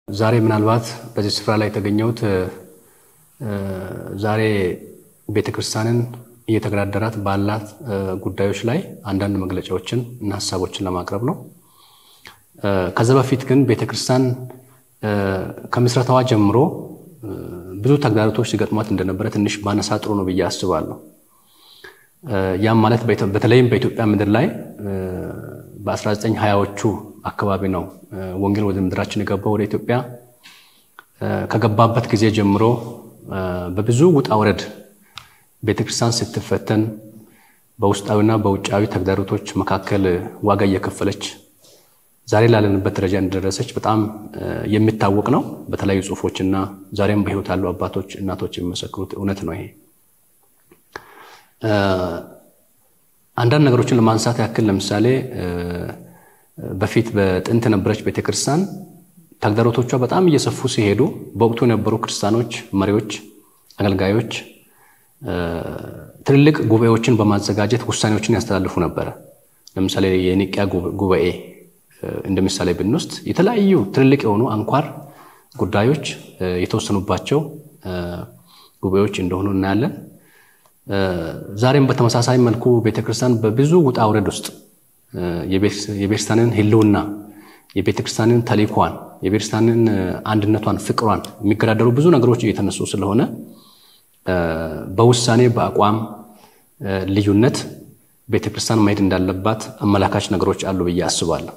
ዛሬ ምናልባት በዚህ ስፍራ ላይ ተገኘሁት ዛሬ ቤተክርስቲያንን እየተገዳደራት ባላት ጉዳዮች ላይ አንዳንድ መግለጫዎችን እና ሐሳቦችን ለማቅረብ ነው። ከዛ በፊት ግን ቤተክርስቲያን ከምስረታዋ ጀምሮ ብዙ ተግዳሮቶች ሲገጥሟት እንደነበረ ትንሽ ባነሳ ጥሩ ነው ብዬ አስባለሁ። ያም ማለት በተለይም በኢትዮጵያ ምድር ላይ በ1920ዎቹ አካባቢ ነው ወንጌል ወደ ምድራችን የገባው ወደ ኢትዮጵያ። ከገባበት ጊዜ ጀምሮ በብዙ ውጣ ውረድ ቤተክርስቲያን ስትፈተን በውስጣዊና በውጫዊ ተግዳሮቶች መካከል ዋጋ እየከፈለች ዛሬ ላለንበት ደረጃ እንደደረሰች በጣም የሚታወቅ ነው። በተለያዩ ጽሁፎችና ዛሬም በህይወት ያሉ አባቶች እናቶች የሚመሰክሩት እውነት ነው። ይሄ አንዳንድ ነገሮችን ለማንሳት ያክል ለምሳሌ በፊት በጥንት ነበረች ቤተክርስቲያን ተግዳሮቶቿ በጣም እየሰፉ ሲሄዱ በወቅቱ የነበሩ ክርስቲያኖች መሪዎች አገልጋዮች ትልልቅ ጉባኤዎችን በማዘጋጀት ውሳኔዎችን ያስተላልፉ ነበር። ለምሳሌ የኒቅያ ጉባኤ እንደምሳሌ ብንወስድ የተለያዩ ትልልቅ የሆኑ አንኳር ጉዳዮች የተወሰኑባቸው ጉባኤዎች እንደሆኑ እናያለን። ዛሬም በተመሳሳይ መልኩ ቤተክርስቲያን በብዙ ውጣ ውረድ ውስጥ የቤተክርስቲያንን ህልውና የቤተክርስቲያንን ተልእኮዋን የቤተክርስቲያንን አንድነቷን ፍቅሯን የሚገዳደሩ ብዙ ነገሮች እየተነሱ ስለሆነ በውሳኔ በአቋም ልዩነት ቤተክርስቲያን ማየት እንዳለባት አመላካች ነገሮች አሉ ብዬ አስባለሁ።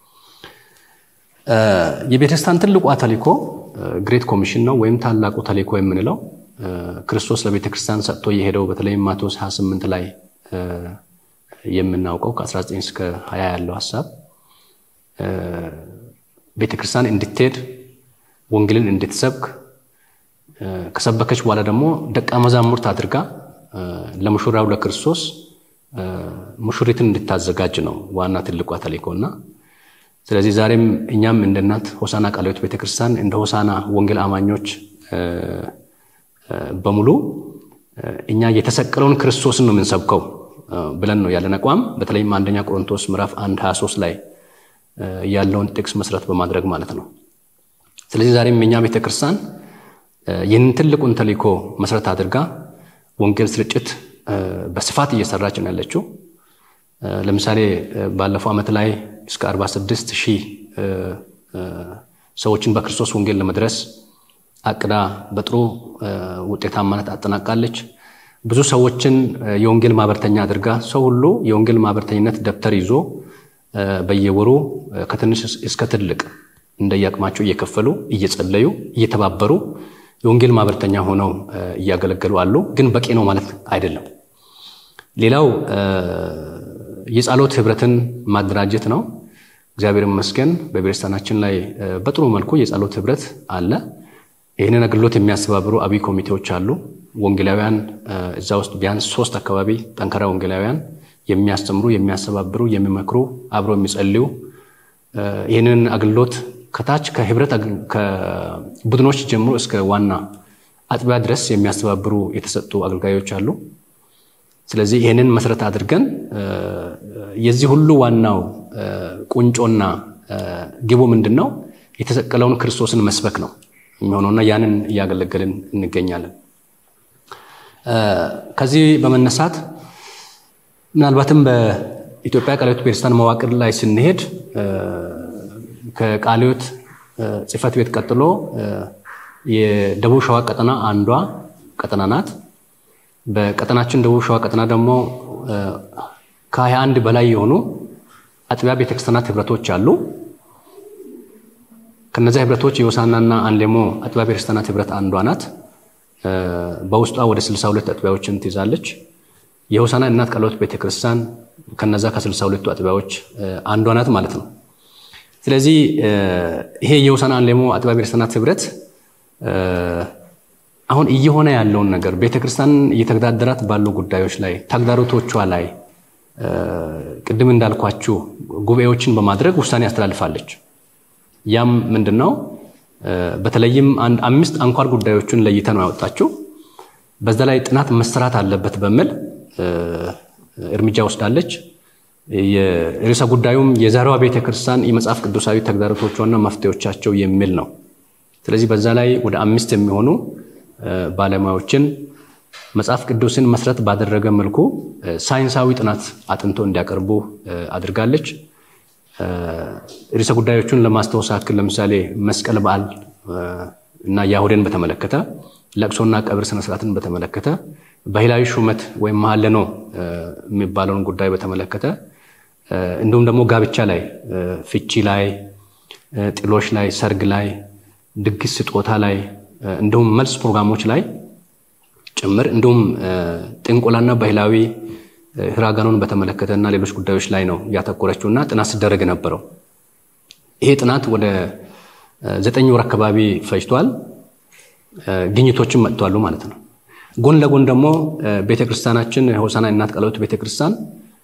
የቤተክርስቲያን ትልቁ ተልእኮ ግሬት ኮሚሽን ነው ወይም ታላቁ ተልእኮ የምንለው ክርስቶስ ለቤተክርስቲያን ሰጥቶ የሄደው በተለይ ማቴዎስ 28 ላይ የምናውቀው ከ19 እስከ 20 ያለው ሐሳብ ቤተክርስቲያን እንድትሄድ ወንጌልን እንድትሰብክ ከሰበከች በኋላ ደግሞ ደቀ መዛሙርት አድርጋ ለሙሽራው ለክርስቶስ ሙሽሪትን እንድታዘጋጅ ነው ዋና ትልቁ ተልእኮና። ስለዚህ ዛሬም እኛም እንደናት ሆሳና ቃልዮት ቤተክርስቲያን እንደ ሆሳና ወንጌል አማኞች በሙሉ እኛ የተሰቀለውን ክርስቶስን ነው የምንሰብከው ብለን ነው ያለን አቋም። በተለይም አንደኛ ቆሮንቶስ ምዕራፍ 1:23 ላይ ያለውን ጥቅስ መሰረት በማድረግ ማለት ነው። ስለዚህ ዛሬም እኛ ቤተክርስቲያን ይህን ትልቁን ተልእኮ መሰረት አድርጋ ወንጌል ስርጭት በስፋት እየሰራች ነው ያለችው። ለምሳሌ ባለፈው ዓመት ላይ እስከ 46000 ሰዎችን በክርስቶስ ወንጌል ለመድረስ አቅዳ በጥሩ ውጤታማነት አጠናቃለች። ብዙ ሰዎችን የወንጌል ማህበርተኛ አድርጋ ሰው ሁሉ የወንጌል ማህበርተኝነት ደብተር ይዞ በየወሩ ከትንሽ እስከ ትልቅ እንደያቅማቸው እየከፈሉ እየጸለዩ እየተባበሩ የወንጌል ማህበርተኛ ሆነው እያገለገሉ አሉ። ግን በቂ ነው ማለት አይደለም። ሌላው የጸሎት ህብረትን ማደራጀት ነው። እግዚአብሔር ይመስገን በቤተክርስቲያናችን ላይ በጥሩ መልኩ የጸሎት ህብረት አለ። ይሄንን አገልግሎት የሚያስተባብሩ አብይ ኮሚቴዎች አሉ። ወንጌላውያን እዛ ውስጥ ቢያንስ 3 አካባቢ ጠንካራ ወንጌላውያን የሚያስተምሩ የሚያስተባብሩ የሚመክሩ አብረው የሚጸልዩ ይሄንን አገልግሎት ከታች ከህብረት ከቡድኖች ጀምሮ እስከ ዋና አጥቢያ ድረስ የሚያስተባብሩ የተሰጡ አገልጋዮች አሉ። ስለዚህ ይሄንን መሰረት አድርገን የዚህ ሁሉ ዋናው ቁንጮና ግቡ ምንድነው? የተሰቀለውን ክርስቶስን መስበክ ነው የሚሆነውና ያንን ያገለገልን እንገኛለን። ከዚህ በመነሳት ምናልባትም በኢትዮጵያ ቃልዮት ቤተክርስቲያን መዋቅር ላይ ስንሄድ ከቃልዮት ጽሕፈት ቤት ቀጥሎ የደቡብ ሸዋ ቀጠና አንዷ ቀጠና ናት። በቀጠናችን ደቡብ ሸዋ ቀጠና ደግሞ ከ21 በላይ የሆኑ አጥቢያ ቤተክርስቲያናት ህብረቶች አሉ። ከነዚህ ህብረቶች የሆሳናና አንሌሞ አጥቢያ ቤተክርስቲያናት ህብረት አንዷ ናት። በውስጧ ወደ 62 አጥቢያዎችን ትይዛለች። የሆሳና እናት ቃልዮት ቤተክርስቲያን ከነዛ ከ62 አጥቢያዎች አንዷ ናት ማለት ነው። ስለዚህ ይሄ የሆሳና አንሌሞ አጥቢያ ቤተክርስቲያናት ህብረት አሁን እየሆነ ያለውን ነገር ቤተክርስቲያን እየተገዳደራት ባሉ ጉዳዮች ላይ ተግዳሮቶቿ ላይ ቅድም እንዳልኳችሁ ጉባኤዎችን በማድረግ ውሳኔ ያስተላልፋለች። ያም ምንድነው? በተለይም 5 አንኳር ጉዳዮችን ለይተን ነው ያወጣችው። በዛ ላይ ጥናት መሰራት አለበት በሚል እርምጃ ወስዳለች። የርዕሰ ጉዳዩም የዛሬዋ ቤተክርስቲያን የመጽሐፍ ቅዱሳዊ ተግዳሮቶቿና መፍትሄዎቻቸው የሚል ነው። ስለዚህ በዛ ላይ ወደ 5 የሚሆኑ ባለሙያዎችን መጽሐፍ ቅዱስን መስረት ባደረገ መልኩ ሳይንሳዊ ጥናት አጥንቶ እንዲያቀርቡ አድርጋለች። ርዕሰ ጉዳዮቹን ለማስተዋወስ ያክል ለምሳሌ መስቀል በዓል እና ያሁዴን በተመለከተ፣ ለቅሶና ቀብር ስነ ስርዓትን በተመለከተ፣ ባህላዊ ሹመት ወይም መሐለኖ የሚባለውን ጉዳይ በተመለከተ፣ እንዲሁም ደግሞ ጋብቻ ላይ፣ ፍቺ ላይ፣ ጥሎሽ ላይ፣ ሰርግ ላይ፣ ድግስ ስጦታ ላይ፣ እንዲሁም መልስ ፕሮግራሞች ላይ ጭምር እንዲሁም ጥንቆላና ባህላዊ ህራጋኑን በተመለከተና ሌሎች ጉዳዮች ላይ ነው ያተኮረችውና ጥናት ሲደረግ ነበረው። ይሄ ጥናት ወደ 9 ወር አካባቢ ፈጅቷል። ግኝቶችን መጥቷሉ ማለት ነው። ጎን ለጎን ደግሞ ቤተክርስቲያናችን ሆሳና እናት ቃልዮት ቤተክርስቲያን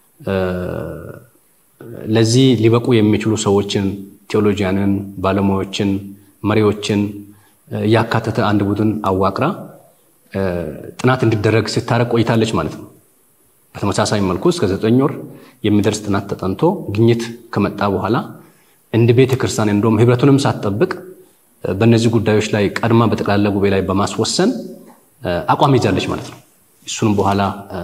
ለዚህ ሊበቁ የሚችሉ ሰዎችን፣ ቴዎሎጂያንን፣ ባለሙያዎችን፣ መሪዎችን ያካተተ አንድ ቡድን አዋቅራ ጥናት እንዲደረግ ስታረቅ ቆይታለች ማለት ነው። በተመሳሳይ መልኩ እስከ 9 ወር የሚደርስ ጥናት ተጠንቶ ግኝት ከመጣ በኋላ እንደ ቤተክርስቲያን እንደውም ህብረቱንም ሳትጠብቅ በእነዚህ ጉዳዮች ላይ ቀድማ በጠቅላላ ጉባኤ ላይ በማስወሰን አቋም ይዛለች ማለት ነው። እሱንም በኋላ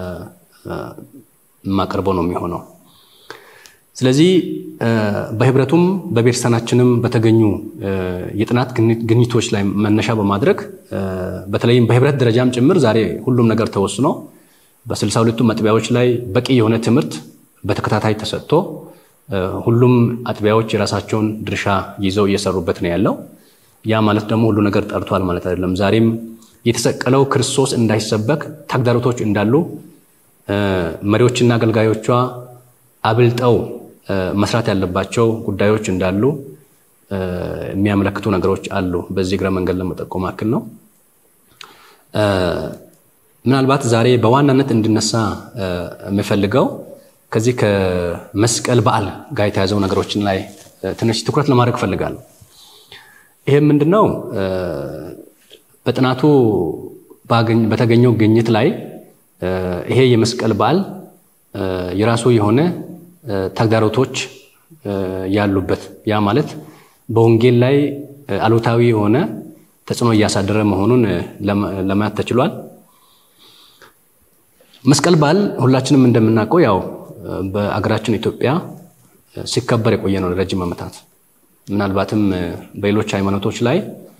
ማቀርበው ነው የሚሆነው። ስለዚህ በህብረቱም በቤተክርስቲያናችንም በተገኙ የጥናት ግኝቶች ላይ መነሻ በማድረግ በተለይም በህብረት ደረጃም ጭምር ዛሬ ሁሉም ነገር ተወስኖ በ62ቱ መጥቢያዎች ላይ በቂ የሆነ ትምህርት በተከታታይ ተሰጥቶ ሁሉም አጥቢያዎች የራሳቸውን ድርሻ ይዘው እየሰሩበት ነው ያለው። ያ ማለት ደግሞ ሁሉ ነገር ጠርቷል ማለት አይደለም። ዛሬም የተሰቀለው ክርስቶስ እንዳይሰበክ ተግዳሮቶች እንዳሉ መሪዎችና አገልጋዮቿ አብልጠው መስራት ያለባቸው ጉዳዮች እንዳሉ የሚያመለክቱ ነገሮች አሉ። በዚህ ግራ መንገድ ለመጠቆም አክል ነው። ምናልባት ዛሬ በዋናነት እንድነሳ የምፈልገው ከዚህ ከመስቀል በዓል ጋር የተያዘው ነገሮችን ላይ ትንሽ ትኩረት ለማድረግ ፈልጋለሁ። ይሄ ምንድነው? በጥናቱ በተገኘው ግኝት ላይ ይሄ የመስቀል በዓል የራሱ የሆነ ተግዳሮቶች ያሉበት፣ ያ ማለት በወንጌል ላይ አሉታዊ የሆነ ተጽዕኖ እያሳደረ መሆኑን ለማየት ተችሏል። መስቀል በዓል ሁላችንም እንደምናውቀው ያው በአገራችን ኢትዮጵያ ሲከበር የቆየ ነው ለረጅም ዓመታት። ምናልባትም በሌሎች ሃይማኖቶች ላይ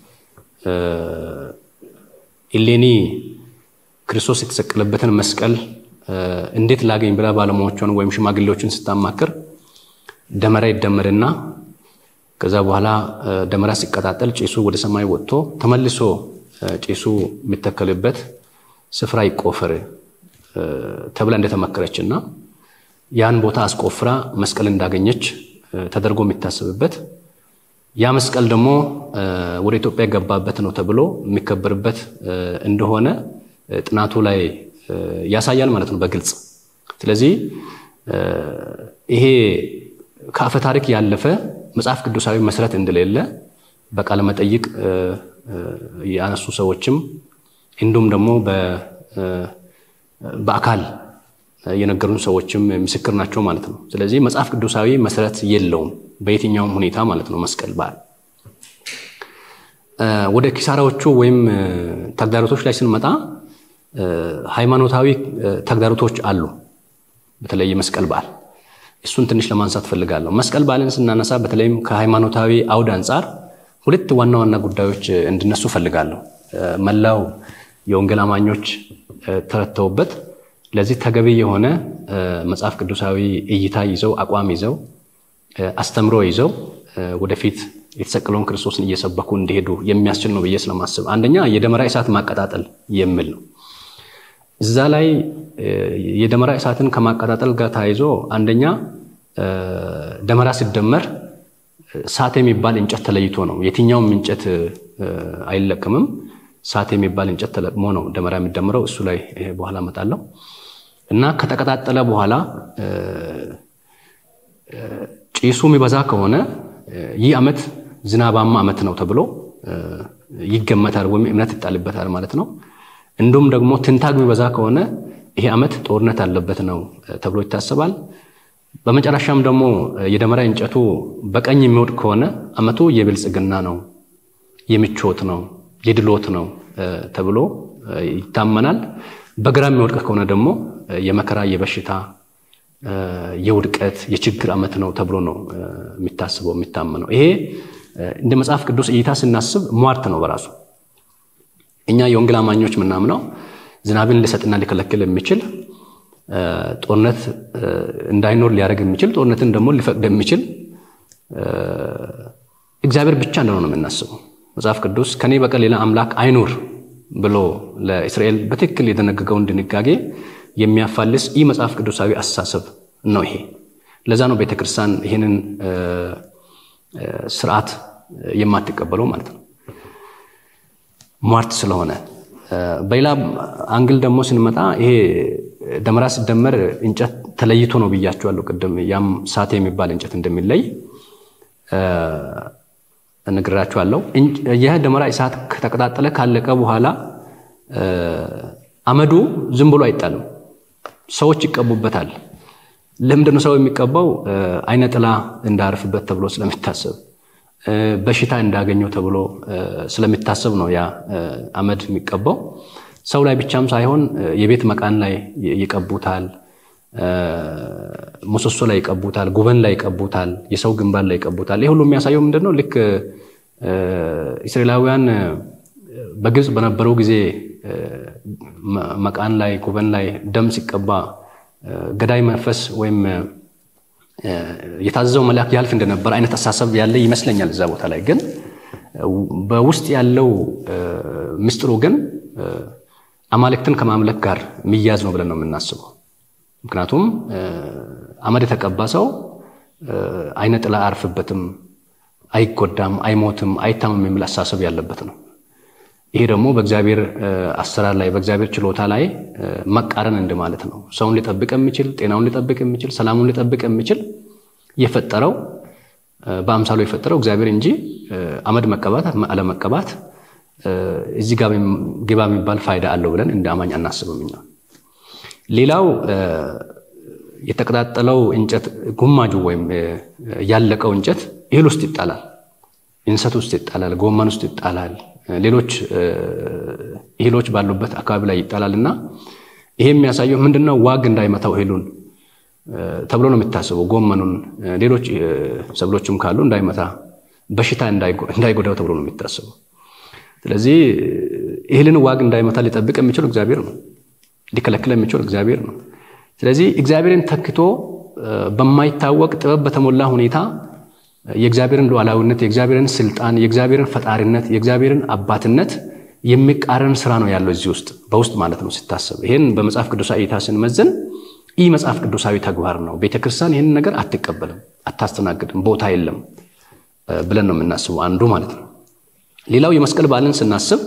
ኢሌኒ ክርስቶስ የተሰቀለበትን መስቀል እንዴት ላገኝ ብላ ባለሙያዎችን ወይም ሽማግሌዎችን ስታማክር ደመራ ይደመርና ከዛ በኋላ ደመራ ሲቀጣጠል ጭሱ ወደ ሰማይ ወጥቶ ተመልሶ ጭሱ የሚተከልበት ስፍራ ይቆፈር ተብላ እንደተመከረችና ያን ቦታ አስቆፍራ መስቀል እንዳገኘች ተደርጎ የሚታሰብበት ያ መስቀል ደግሞ ወደ ኢትዮጵያ ገባበት ነው ተብሎ የሚከበርበት እንደሆነ ጥናቱ ላይ ያሳያል ማለት ነው በግልጽ። ስለዚህ ይሄ ከአፈ ታሪክ ያለፈ መጽሐፍ ቅዱሳዊ መሰረት እንደሌለ በቃለ መጠይቅ ያነሱ ሰዎችም እንዲሁም ደግሞ በአካል የነገሩን ሰዎችም ምስክር ናቸው ማለት ነው። ስለዚህ መጽሐፍ ቅዱሳዊ መሰረት የለውም በየትኛውም ሁኔታ ማለት ነው መስቀል በዓል። ወደ ኪሳራዎቹ ወይም ተግዳሮቶች ላይ ስንመጣ ሃይማኖታዊ ተግዳሮቶች አሉ። በተለይ መስቀል በዓል እሱን ትንሽ ለማንሳት ፈልጋለሁ። መስቀል በዓልን ስናነሳ በተለይም ከሃይማኖታዊ አውድ አንፃር ሁለት ዋና ዋና ጉዳዮች እንድነሱ ፈልጋለሁ። መላው የወንጌል አማኞች ተረተውበት ለዚህ ተገቢ የሆነ መጽሐፍ ቅዱሳዊ እይታ ይዘው አቋም ይዘው አስተምሮ ይዘው ወደፊት የተሰቀለውን ክርስቶስን እየሰበኩ እንዲሄዱ የሚያስችል ነው ብዬ ስለማስብ አንደኛ የደመራ እሳት ማቀጣጠል የሚል ነው። እዛ ላይ የደመራ እሳትን ከማቀጣጠል ጋር ታይዞ አንደኛ ደመራ ሲደመር ሳት የሚባል እንጨት ተለይቶ ነው። የትኛውም እንጨት አይለቀምም። ሳት የሚባል እንጨት ተለቅሞ ነው ደመራ የሚደመረው። እሱ ላይ በኋላ መጣለው እና ከተቀጣጠለ በኋላ ጭሱ የሚበዛ ከሆነ ይህ ዓመት ዝናባማ ዓመት ነው ተብሎ ይገመታል ወይም እምነት ይጣልበታል ማለት ነው። እንዲሁም ደግሞ ትንታግ የሚበዛ ከሆነ ይሄ ዓመት ጦርነት አለበት ነው ተብሎ ይታሰባል። በመጨረሻም ደግሞ የደመራ እንጨቱ በቀኝ የሚወድቅ ከሆነ ዓመቱ የብልጽግና ነው የሚቾት ነው የድሎት ነው ተብሎ ይታመናል በግራም የሚወድቅ ከሆነ ደግሞ የመከራ የበሽታ የውድቀት የችግር አመት ነው ተብሎ ነው የሚታሰበው የሚታመነው ይሄ እንደ መጽሐፍ ቅዱስ እይታ ስናስብ ሟርት ነው በራሱ እኛ የወንጌል አማኞች ምናምነው ዝናብን ሊሰጥና ሊከለክል የሚችል ጦርነት እንዳይኖር ሊያደርግ የሚችል ጦርነትን ደግሞ ሊፈቅድ የሚችል እግዚአብሔር ብቻ ነው የምናስበው መጽሐፍ ቅዱስ ከኔ በቀር ሌላ አምላክ አይኖር ብሎ ለእስራኤል በትክክል የደነገገውን ድንጋጌ የሚያፋልስ መጽሐፍ ቅዱሳዊ አስተሳሰብ ነው ይሄ ለዛ ነው ቤተክርስቲያን ይሄንን ስርዓት የማትቀበለው ማለት ነው ሟርት ስለሆነ በሌላ አንግል ደግሞ ስንመጣ ይሄ ደመራ ሲደመር እንጨት ተለይቶ ነው ብያችኋለሁ ቅድም ያም ሳት የሚባል እንጨት እንደሚለይ እነግራችኋለሁ ይሄ ደመራ እሳት ከተቀጣጠለ ካለቀ በኋላ አመዱ ዝም ብሎ አይጣልም ሰዎች ይቀቡበታል ለምንድነው ሰው የሚቀባው አይነ ጥላ እንዳርፍበት ተብሎ ስለሚታሰብ በሽታ እንዳገኘው ተብሎ ስለሚታሰብ ነው ያ አመድ የሚቀባው ሰው ላይ ብቻም ሳይሆን የቤት መቃን ላይ ይቀቡታል ሙሰሶ ላይ ይቀቡታል ጉበን ላይ ይቀቡታል የሰው ግንባር ላይ ይቀቡታል ይሄ ሁሉ የሚያሳየው ምንድነው ልክ እስራኤላውያን በግብጽ በነበረው ጊዜ መቃን ላይ ጉበን ላይ ደም ሲቀባ ገዳይ መንፈስ ወይም የታዘዘው መልአክ ያልፍ እንደነበር አይነት አሳሰብ ያለ ይመስለኛል እዛ ቦታ ላይ ግን በውስጥ ያለው ምስጥሩ ግን አማልክትን ከማምለክ ጋር የሚያዝ ነው ብለን ነው የምናስበው ምክንያቱም አመድ የተቀባ ሰው አይነ ጥላ አርፍበትም አይጎዳም አይሞትም አይታመም የሚል አሳሰብ ያለበት ነው ይሄ ደግሞ በእግዚአብሔር አሰራር ላይ በእግዚአብሔር ችሎታ ላይ መቃረን እንደማለት ነው ሰውን ሊጠብቅ የሚችል ጤናውን ሊጠብቅ የሚችል ሰላሙን ሊጠብቅ የሚችል የፈጠረው በአምሳሉ የፈጠረው እግዚአብሔር እንጂ አመድ መቀባት አለ መቀባት እዚህ ጋር ግባ የሚባል ፋይዳ አለው ብለን እንደ አማኝ አናስብም እኛ ሌላው የተቀጣጠለው እንጨት ጉማጁ ወይም ያለቀው እንጨት እህል ውስጥ ይጣላል እንሰት ውስጥ ይጣላል ጎመን ውስጥ ይጣላል ሌሎች እህሎች ባሉበት አካባቢ ላይ ይጣላልና ይሄ የሚያሳየው ምንድነው ዋግ እንዳይመታው እህሉን ተብሎ ነው የሚታሰበው ጎመኑን ሌሎች ሰብሎችም ካሉ እንዳይመታ በሽታ እንዳይጎዳው ተብሎ ነው የሚታሰበው ስለዚህ እህልን ዋግ እንዳይመታ ሊጠብቅ የሚችል እግዚአብሔር ነው ሊከለክል የሚችል እግዚአብሔር ነው ስለዚህ እግዚአብሔርን ተክቶ በማይታወቅ ጥበብ በተሞላ ሁኔታ የእግዚአብሔርን ሉዓላዊነት የእግዚአብሔርን ስልጣን የእግዚአብሔርን ፈጣሪነት የእግዚአብሔርን አባትነት የሚቃረን ስራ ነው ያለው እዚህ ውስጥ በውስጥ ማለት ነው ሲታሰብ ይሄን በመጽሐፍ ቅዱሳዊ እይታ ስንመዝን መጽሐፍ ቅዱሳዊ ተግባር ነው ቤተክርስቲያን ይሄን ነገር አትቀበልም አታስተናግድም ቦታ የለም ብለን ነው የምናስበው አንዱ ማለት ነው ሌላው የመስቀል በዓልን ስናስብ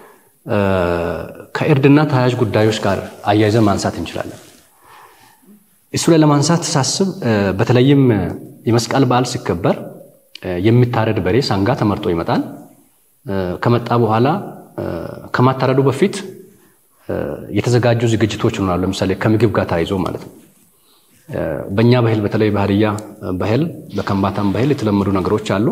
ከእርድና ተያያዥ ጉዳዮች ጋር አያይዘን ማንሳት እንችላለን እሱ ላይ ለማንሳት ሳስብ በተለይም የመስቀል በዓል ሲከበር የሚታረድ በሬ ሳንጋ ተመርጦ ይመጣል ከመጣ በኋላ ከማታረዱ በፊት የተዘጋጁ ዝግጅቶች ይኖራሉ ለምሳሌ ከምግብ ጋር ታይዞ ማለት ነው በእኛ ባህል በተለይ ባህሪያ ባህል በከምባታም ባህል የተለመዱ ነገሮች አሉ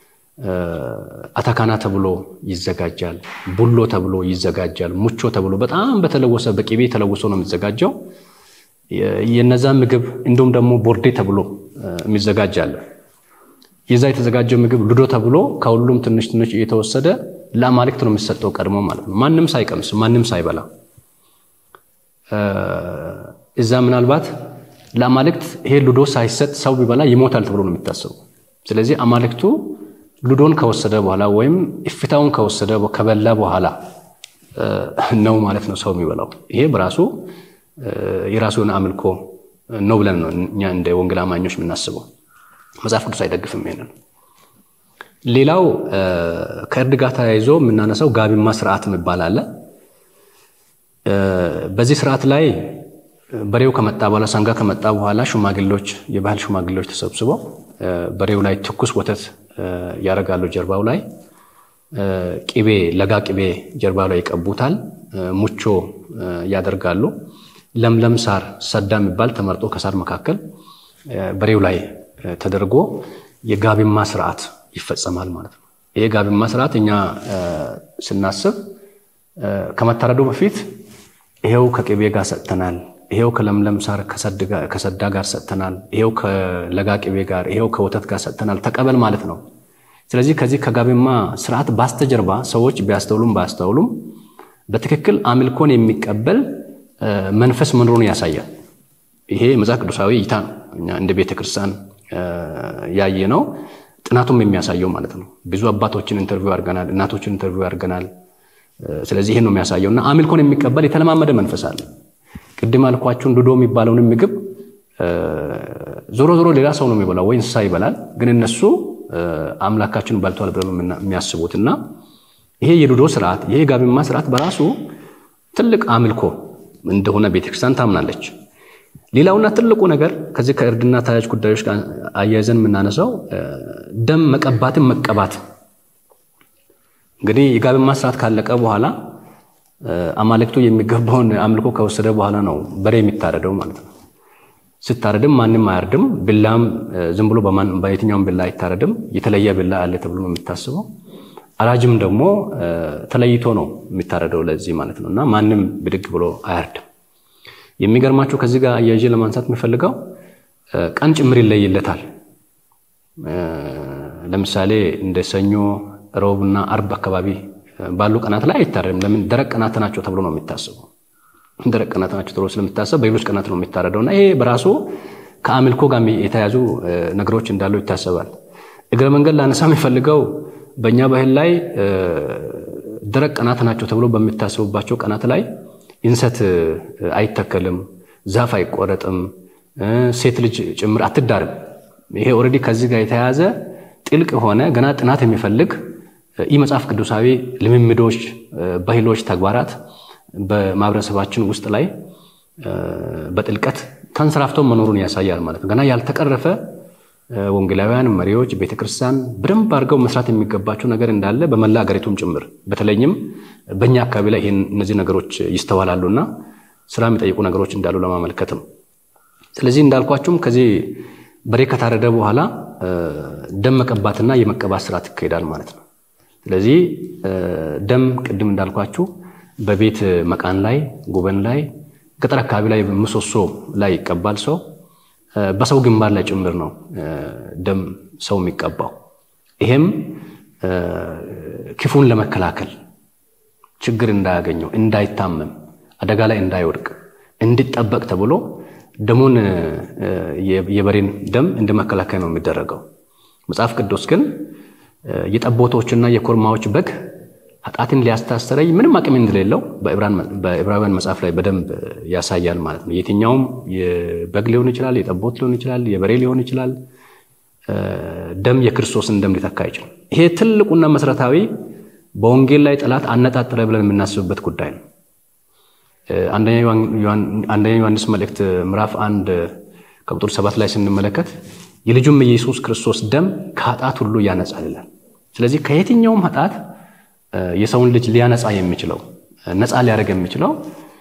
አታካና ተብሎ ይዘጋጃል ቡሎ ተብሎ ይዘጋጃል ሙቾ ተብሎ በጣም በተለወሰ በቂቤ ተለውሶ ነው የሚዘጋጀው የነዛ ምግብ እንደውም ደግሞ ቦርዴ ተብሎ የሚዘጋጃል የዛ የተዘጋጀው ምግብ ሉዶ ተብሎ ከሁሉም ትንሽ እየተወሰደ ለአማልክት ነው የሚሰጠው ቀድሞ ማለት ነው ማንንም ሳይቀምስ ማንንም ሳይበላ እዛ ምናልባት ለአማልክት ይሄ ሉዶ ሳይሰጥ ሰው ቢበላ ይሞታል ተብሎ ነው የሚታሰበው ስለዚህ አማልክቱ ሉዶን ከወሰደ በኋላ ወይም እፍታውን ከወሰደ ከበላ በኋላ ነው ማለት ነው ሰው የሚበላው ይሄ በራሱ የራሱን አምልኮ ነው ብለን ነው እኛ እንደ ወንጌል አማኞች የምናስበው መጽሐፍ ቅዱስ አይደግፍም ይሄንን ሌላው ከእርድ ጋር ተያይዞ የምናነሳው ጋቢማ ስርዓት የሚባል አለ በዚህ ስርዓት ላይ በሬው ከመጣ በኋላ ሳንጋ ከመጣ በኋላ ሽማግሌዎች የባህል ሽማግሌዎች ተሰብስበው በሬው ላይ ትኩስ ወተት ያረጋሉ ጀርባው ላይ ቅቤ ለጋ ቅቤ ጀርባው ላይ ይቀቡታል ሙቾ ያደርጋሉ ለምለም ሳር ሰዳ የሚባል ተመርጦ ከሳር መካከል በሬው ላይ ተደርጎ የጋቢማ ስርዓት ይፈጸማል ማለት ነው ይሄ ጋብማ ስርዓት እኛ ስናስብ ከመታረዱ በፊት ይሄው ከቅቤ ጋር ሰጥተናል ይሄው ከለምለም ሳር ከሰዳ ጋር ሰጥተናል ይሄው ከለጋ ቅቤ ጋር ይሄው ከወተት ጋር ሰጥተናል ተቀበል ማለት ነው ስለዚህ ከዚህ ከጋብማ ስርዓት ባስተጀርባ ሰዎች ቢያስተውሉም ባስተውሉም በትክክል አምልኮን የሚቀበል መንፈስ መኖሩን ያሳያል ይሄ መጽሐፍ ቅዱሳዊ እይታ እኛ እንደ ቤተክርስቲያን ያየነው ጥናቱም የሚያሳየው ማለት ነው ብዙ አባቶችን ኢንተርቪው አድርገናል እናቶችን ኢንተርቪው አድርገናል ስለዚህ ይሄን ነው የሚያሳየውና አምልኮን የሚቀበል የተለማመደ መንፈስ አለ ቅድም አልኳችሁ ዱዶ የሚባለውን ምግብ ዞሮ ዞሮ ሌላ ሰው ነው የሚበላው ወይ እንስሳ ይበላል ግን እነሱ አምላካችን ባልቷል ብለው የሚያስቡትና ይሄ የዱዶ ስርዓት ይሄ ጋብማ ስርዓት በራሱ ትልቅ አምልኮ እንደሆነ ቤተክርስቲያን ታምናለች ሌላውና ትልቁ ነገር ከዚህ ከእርድና ታያጅ ጉዳዮች ጋር አያይዘን የምናነሳው ደም መቀባትን መቀባት እንግዲህ የጋብማ ስርዓት ካለቀ በኋላ አማልክቱ የሚገባውን አምልኮ ከወሰደ በኋላ ነው በሬ የሚታረደው ማለት ነው ስታረድም ማንንም አያርድም ብላም ዝም ብሎ በየትኛውም ብላ አይታረድም የተለየ ብላ አለ ተብሎ ነው የሚታሰበው አራጅም ደግሞ ተለይቶ ነው የሚታረደው ለዚህ ማለት ነውና ማንንም ብድግ ብሎ አያርድም የሚገርማችሁ ከዚህ ጋር አያይዤ ለማንሳት የሚፈልገው ቀን ጭምር ይለይለታል ለምሳሌ እንደ ሰኞ ሮብና አርብ አካባቢ ባሉ ቀናት ላይ አይታረድም ለምን ደረቅ ቀናት ናቸው ተብሎ ነው የሚታሰበው ደረቅ ቀናት ናቸው ተብሎ ስለሚታሰብ በሌሎች ቀናት ነው የሚታረደውና ይሄ በራሱ ከአምልኮ ጋር የተያዙ ነገሮች እንዳሉ ይታሰባል እግረ መንገድ ላነሳ የሚፈልገው በእኛ ባህል ላይ ደረቅ ቀናት ናቸው ተብሎ በሚታሰቡባቸው ቀናት ላይ እንሰት አይተከልም ዛፍ አይቆረጥም ሴት ልጅ ጭምር አትዳርም ይሄ ኦሬዲ ከዚህ ጋር የተያዘ ጥልቅ ሆነ ገና ጥናት የሚፈልግ መጽሐፍ ቅዱሳዊ ልምምዶች ባህሎች ተግባራት በማብረሰባችን ውስጥ ላይ በጥልቀት ተንሰራፍተው መኖሩን ያሳያል ማለት ነው ገና ያልተቀረፈ ወንጌላውያን መሪዎች ቤተክርስቲያን በደንብ አድርገው መስራት የሚገባቸው ነገር እንዳለ በመላ ሀገሪቱም ጭምር በተለይም በእኛ አካባቢ ላይ እነዚህ ነገሮች ይስተዋላሉና ስራ የሚጠይቁ ነገሮች እንዳሉ ለማመልከት ነው ስለዚህ እንዳልኳችሁም ከዚህ በሬ ከታረደ በኋላ ደም መቀባትና የመቀባት ስርዓት ይካሄዳል ማለት ነው ስለዚህ ደም ቅድም እንዳልኳችሁ በቤት መቃን ላይ ጉበን ላይ ገጠር አካባቢ ላይ ምሰሶ ላይ ይቀባል ሰው በሰው ግንባር ላይ ጭምር ነው ደም ሰው የሚቀባው ይሄም ክፉን ለመከላከል ችግር እንዳያገኘው እንዳይታመም አደጋ ላይ እንዳይወድቅ እንዲጠበቅ ተብሎ ደሙን የበሬን ደም እንደመከላከል ነው የሚደረገው መጽሐፍ ቅዱስ ግን የጠቦቶችና የኮርማዎች በግ ኃጢአትን ሊያስተሰርይ ምንም አቅም እንደሌለው በዕብራውያን መጽሐፍ ላይ በደንብ ያሳያል ማለት ነው የትኛውም የበግ ሊሆን ይችላል የጠቦት ሊሆን ይችላል የበሬ ሊሆን ይችላል ደም የክርስቶስን ደም ሊተካ ይችላል ይሄ ትልቁና መሰረታዊ በወንጌል ላይ ጠላት አነጣጥረ ብለን የምናስብበት ጉዳይ ነው አንደኛ ዮሐንስ መልእክት ምዕራፍ 1 ከቁጥር 7 ላይ ስንመለከት የልጁም ኢየሱስ ክርስቶስ ደም ከኃጢአት ሁሉ ያነጻል ይላል ስለዚህ ከየትኛውም ኃጢአት የሰውን ልጅ ሊያነጻ የሚችለው ነፃ ሊያደርግ የሚችለው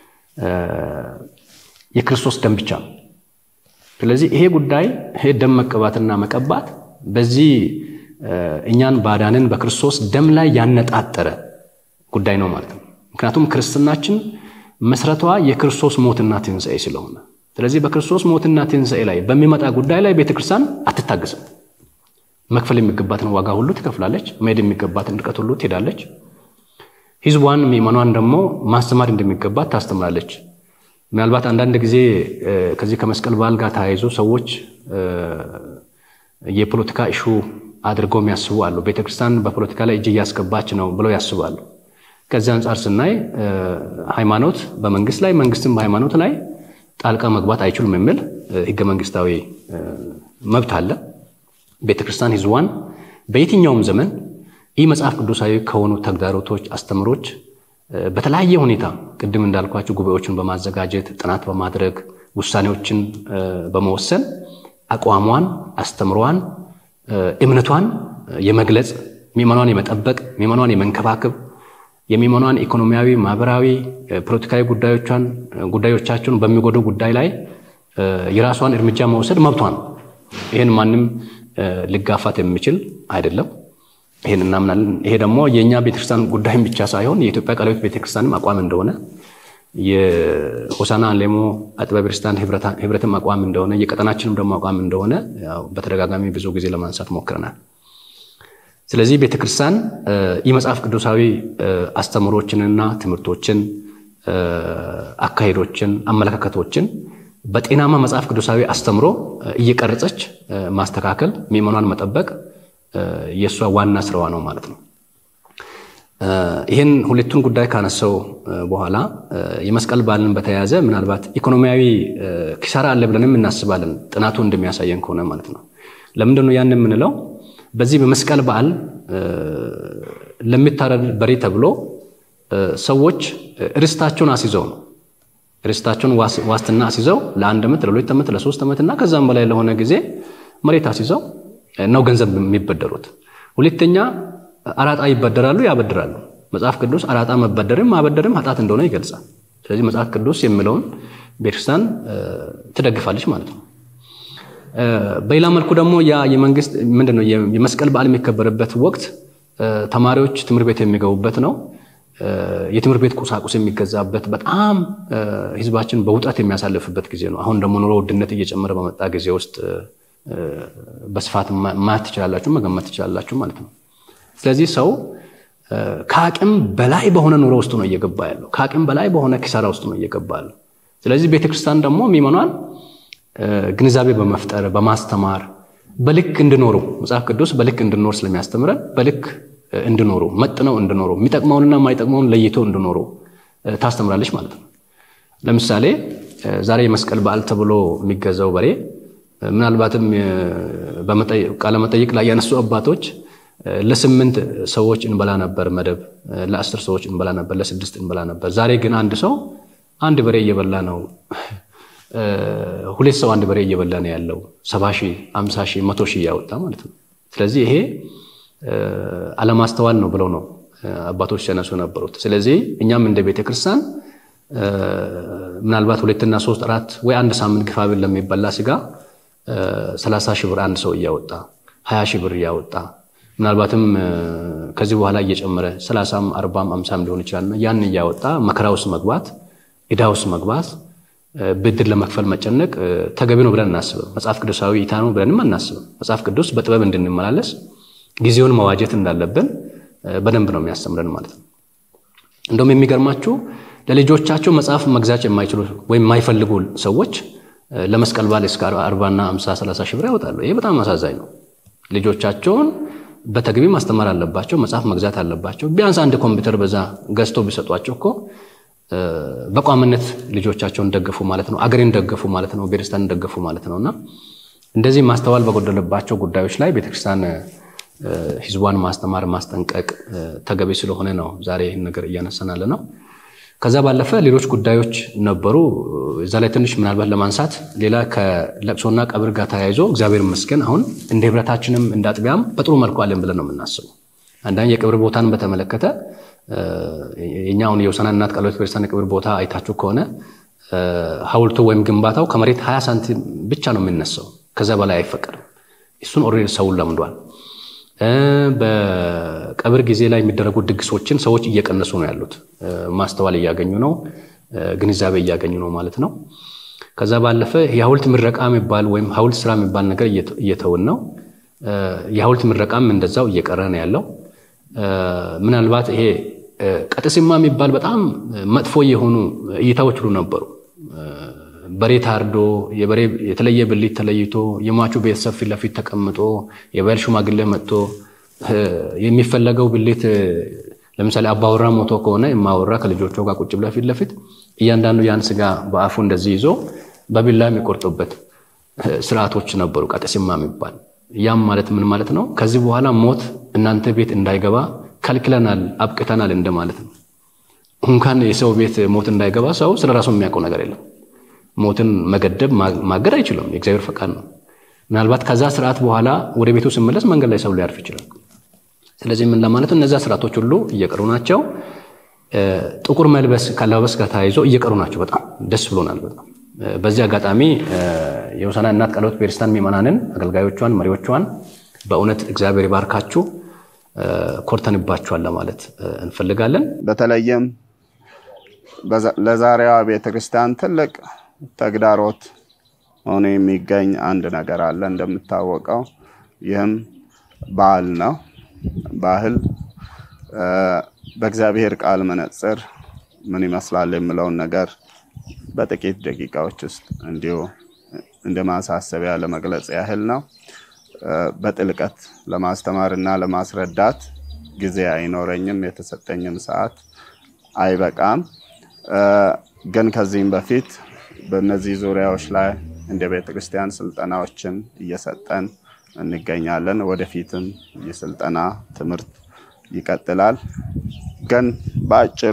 የክርስቶስ ደም ብቻ ስለዚህ ይሄ ጉዳይ ይሄ ደም መቀባትና መቀባት በዚህ እኛን ባዳንን በክርስቶስ ደም ላይ ያነጣጠረ ጉዳይ ነው ማለት ነው ምክንያቱም ክርስትናችን መስረቷ የክርስቶስ ሞትና ትንሣኤ ስለሆነ ስለዚህ በክርስቶስ ሞትና ትንሣኤ ላይ በሚመጣ ጉዳይ ላይ ቤተክርስቲያን አትታገስም መክፈል የሚገባትን ዋጋ ሁሉ ትከፍላለች መሄድ የሚገባትን ርቀት ሁሉ ትሄዳለች ህዝቧን ምእመናን ደግሞ ማስተማር እንደሚገባት ታስተምራለች ምናልባት አንዳንድ ጊዜ ከዚህ ከመስቀል በዓል ጋር ተያይዞ ሰዎች የፖለቲካ ኢሹ አድርገው የሚያስቡ አሉ ቤተክርስቲያን በፖለቲካ ላይ እጅ ያስገባች ነው ብለው ያስባሉ ከዚህ አንፃር ስናይ ሃይማኖት በመንግስት ላይ መንግስትም በሃይማኖት ላይ ጣልቃ መግባት አይችሉም የሚል ህገ መንግስታዊ መብት አለ ቤተክርስቲያን ህዝቧን በየትኛውም ዘመን መጽሐፍ ቅዱሳዊ ከሆኑ ተግዳሮቶች አስተምሮች በተለያየ ሁኔታ ቅድም እንዳልኳችሁ ጉባኤዎችን በማዘጋጀት ጥናት በማድረግ ውሳኔዎችን በመወሰን አቋሟን አስተምሯን እምነቷን የመግለጽ ምእመናን የመጠበቅ ምእመናን የመንከባከብ የሚመኗን ኢኮኖሚያዊ ማህበራዊ ፖለቲካዊ ጉዳዮቻቸውን በሚጎዱ ጉዳይ ላይ የራሷን እርምጃ መውሰድ መብቷ ነው ይሄን ማንንም ልጋፋት የሚችል አይደለም ይሄን እናምናለን ይሄ ደግሞ የኛ ቤተክርስቲያን ጉዳይም ብቻ ሳይሆን የኢትዮጵያ ቃለ ሕይወት ቤተክርስቲያንም አቋም እንደሆነ የሆሳና ሌሞ አጥቢያ ቤተክርስቲያን ህብረትም አቋም እንደሆነ የቀጠናችንም ደግሞ አቋም እንደሆነ ያው በተደጋጋሚ ብዙ ጊዜ ለማንሳት ሞክረናል ስለዚህ ቤተክርስቲያን የመጽሐፍ ቅዱሳዊ አስተምሮችንና ትምህርቶችን አካሄዶችን አመለካከቶችን በጤናማ መጽሐፍ ቅዱሳዊ አስተምሮ እየቀረጸች ማስተካከል ምእመናን መጠበቅ የሷ ዋና ስራዋ ነው ማለት ነው ይሄን ሁለቱን ጉዳይ ካነሳው በኋላ የመስቀል በዓልን በተያያዘ ምናልባት ኢኮኖሚያዊ ኪሳራ አለ ብለንም እናስባለን ጥናቱ እንደሚያሳየን ከሆነ ማለት ነው ለምንድን ነው ያን የምንለው በዚህ በመስቀል በዓል ለሚታረድ በሬ ተብሎ ሰዎች ርስታቸውን አስይዘው ነው ርስታቸውን ዋስትና አስይዘው ለአንድ ዓመት ለሁለት ዓመት ለሶስት ዓመት እና ከዛም በላይ ለሆነ ጊዜ መሬት አስይዘው ነው ገንዘብ የሚበደሩት ሁለተኛ አራጣ ይበደራሉ ያበድራሉ መጽሐፍ ቅዱስ አራጣ መበደርም ማበደርም ኃጢአት እንደሆነ ይገልጻል ስለዚህ መጽሐፍ ቅዱስ የሚለውን ቤተክርስቲያን ትደግፋለች ማለት ነው በሌላ መልኩ ደግሞ ያ የመንግስት ምንድነው የመስቀል በዓል የሚከበርበት ወቅት ተማሪዎች ትምህርት ቤት የሚገቡበት ነው የትምህርት ቤት ቁሳቁስ የሚገዛበት በጣም ህዝባችን በውጣት የሚያሳልፍበት ጊዜ ነው አሁን ደግሞ ኑሮ ውድነት እየጨመረ በመጣ ጊዜ ውስጥ በስፋት ማት ይችላልላችሁ መገመት ይችላልላችሁ ማለት ነው ስለዚህ ሰው ከአቅም በላይ በሆነ ኑሮ ውስጥ ነው እየገባ ያለው ከአቅም በላይ በሆነ ኪሳራ ውስጥ ነው እየገባ ያለው ስለዚህ ቤተክርስቲያን ደግሞ ምእመናን ግንዛቤ በመፍጠር በማስተማር በልክ እንድኖሩ መጽሐፍ ቅዱስ በልክ እንድኖር ስለሚያስተምረን በልክ እንድኖሩ መጥነው እንድኖሩ የሚጠቅመውንና የማይጠቅመውን ለይቶ እንድኖሩ ታስተምራለች ማለት ነው ለምሳሌ ዛሬ የመስቀል በዓል ተብሎ የሚገዛው በሬ ምናልባትም ቃለ መጠይቅ ላይ ያነሱ አባቶች ለ8 ሰዎች እንበላ ነበር መደብ ለ10 ሰዎች እንበላ ነበር ለ6 እንበላ ነበር ዛሬ ግን አንድ ሰው አንድ በሬ እየበላ ነው ሁለት ሰው አንድ በሬ እየበላ ነው ያለው 70,000 50,000 100,000 ያወጣ ማለት ነው ስለዚህ ይሄ አለማስተዋል ነው ብለው ነው አባቶች ያነሱ ነበሩት ስለዚህ እኛም እንደ ቤተክርስቲያን ምናልባት 2 እና 3 4 ወይ አንድ ሳምንት ግፋብል ለሚበላ ስጋ 30,000 ብር አንድ ሰው ያወጣ 20,000 ብር ያወጣ ምናልባትም ከዚህ በኋላ እየጨመረ 30 40 50 ሊሆን ይችላል ያን ያወጣ መከራውስ መግባት ኢዳውስ መግባት ብድር ለመክፈል መጨነቅ ተገቢ ነው ብለን እናስብ መጽሐፍ ቅዱሳዊ ኢታኑ ብለንም እናስብ መጽሐፍ ቅዱስ በጥበብ እንድንመላለስ ጊዜውን መዋጀት እንዳለብን በደንብ ነው የሚያስተምረን ማለት ነው እንደውም የሚገርማችሁ ለልጆቻቸው መጽሐፍ መግዛት የማይችሉ ወይ የማይፈልጉ ሰዎች ለመስቀል በዓል እስከ 40 እና 50 30 ሺህ ብር ያወጣሉ ይሄ በጣም አሳዛኝ ነው ልጆቻቸውን በተገቢ ማስተማር አለባቸው መጽሐፍ መግዛት አለባቸው ቢያንስ አንድ ኮምፒውተር በዛ ገዝቶ ቢሰጧቸው እኮ በቋምነት ልጆቻቸውን ደግፉ ማለት ነው አገሬን ደግፉ ማለት ነው ቤተክርስቲያንን ደግፉ ማለት ነውና እንደዚህ ማስተዋል በጎደለባቸው ጉዳዮች ላይ ቤተክርስቲያን ህዝቧን ማስተማር ማስጠንቀቅ ተገቢ ስለሆነ ነው ዛሬ ይሄን ነገር እያነሳናለ ነው ከዛ ባለፈ ሌሎች ጉዳዮች ነበሩ እዛ ላይ ትንሽ ምናልባት ለማንሳት ሌላ ከለቅሶና ቀብር ጋር ተያይዞ እግዚአብሔር ይመስገን አሁን እንደ ህብረታችንም እንዳጥቢያም በጥሩ መልኩ አለን ብለን ነው የምናስበው አንዳንድ የቀብር ቦታን በተመለከተ የኛውን የሆሳና እናት ቃለ ሕይወት ቤተክርስቲያን የቀብር ቦታ አይታችሁ ከሆነ ሐውልቱ ወይም ግንባታው ከመሬት 20 ሳንቲም ብቻ ነው የሚነሳው ከዛ በላይ አይፈቀድም እሱን ኦሬዲ ሰው ለምዷል በቀብር ጊዜ ላይ የሚደረጉ ድግሶችን ሰዎች እየቀነሱ ነው ያሉት ማስተዋል እያገኙ ነው ግንዛቤ እያገኙ ነው ማለት ነው ከዛ ባለፈ የሐውልት ምረቃ የሚባል ወይም ሐውልት ስራ የሚባል ነገር እየተውን ነው የሐውልት ምረቃም እንደዛው እየቀረ ነው ያለው ምናልባት ይሄ ቀጥስማ የሚባል በጣም መጥፎ የሆኑ እይታዎች ሁሉ ነበሩ በሬ ታርዶ የበሬ የተለየ ብልት ተለይቶ የማቹ ቤተሰብ ፊት ለፊት ተቀምጦ የበል ሽማግሌ መጥቶ የሚፈለገው ብልት ለምሳሌ አባወራ ሞቶ ከሆነ የማወራ ከልጆቹ ጋር ቁጭ ብለው ፊት ለፊት እያንዳንዱ ያን ስጋ በአፉ እንደዚህ ይዞ በቢላ የሚቆርጡበት ስርዓቶች ነበሩ ቀጥስማ የሚባል ያም ማለት ምን ማለት ነው ከዚህ በኋላ ሞት እናንተ ቤት እንዳይገባ ከልክለናል አብቅተናል እንደማለት ነው እንኳን የሰው ቤት ሞት እንዳይገባ ሰው ስለራሱ የሚያውቀው ነገር የለም ሞትን መገደብ ማገድ አይችልም የእግዚአብሔር ፈቃድ ነው ምናልባት ከዛ ስርዓት በኋላ ወደ ቤቱ ሲመለስ መንገድ ላይ ሰው ሊያርፍ ይችላል ስለዚህ ምን ለማለት ነው እነዛ ስርዓቶች ሁሉ እየቀሩ ናቸው ጥቁር መልበስ ካለበስ ጋር ተያይዞ እየቀሩ ናቸው በጣም ደስ ብሎናል በጣም በዚህ አጋጣሚ የሆሳና እናት ቃለ ሕይወት ቤተክርስቲያን ምእመናንን አገልጋዮቿን መሪዎቿን በእውነት እግዚአብሔር ይባርካችሁ ኮርተንባቸዋል ለማለት እንፈልጋለን። በተለይም ለዛሬዋ ቤተክርስቲያን ትልቅ ተግዳሮት ሆኖ የሚገኝ አንድ ነገር አለ እንደምታወቀው ይህም በዓል ነው። በዓል በእግዚአብሔር ቃል መነጽር ምን ይመስላል የሚለውን ነገር በጥቂት ደቂቃዎች ውስጥ እንዲሁ እንደማሳሰቢያ ለመግለጽ ያህል ነው። በጥልቀት ለማስተማርና ለማስረዳት ጊዜ አይኖረኝም፣ የተሰጠኝም ሰዓት አይበቃም። ግን ከዚህም በፊት በእነዚህ ዙሪያዎች ላይ እንደ ቤተክርስቲያን ስልጠናዎችን እየሰጠን እንገኛለን። ወደፊትም የስልጠና ትምህርት ይቀጥላል። ግን በአጭሩ